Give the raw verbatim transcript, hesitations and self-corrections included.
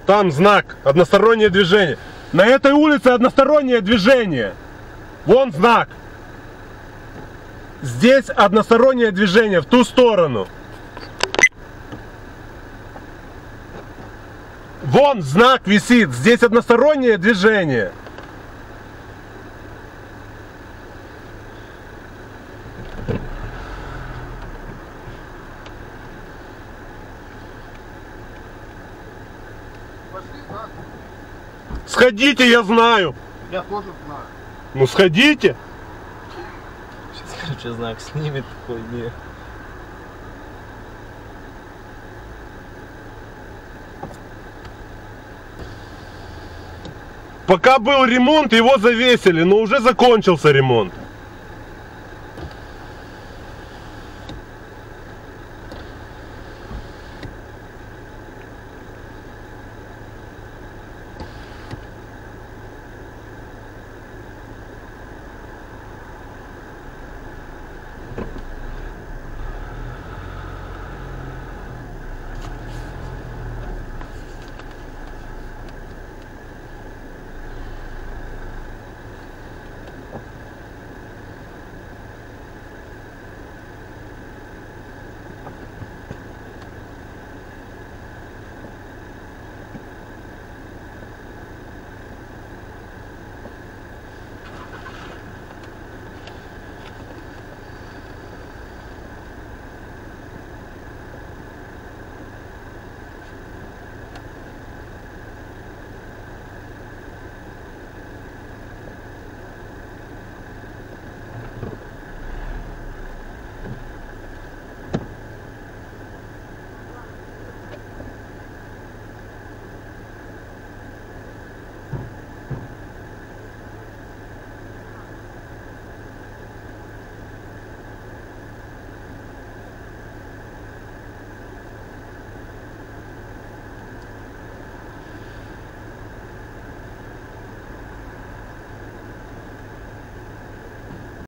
Там знак, одностороннее движение. На этой улице одностороннее движение. Вон знак. Здесь одностороннее движение, в ту сторону. Вон знак висит, здесь одностороннее движение. Сходите, я знаю. Я тоже знаю. Ну сходите. Сейчас, короче, знак снимет такой, не. Пока был ремонт, его завесили, но уже закончился ремонт.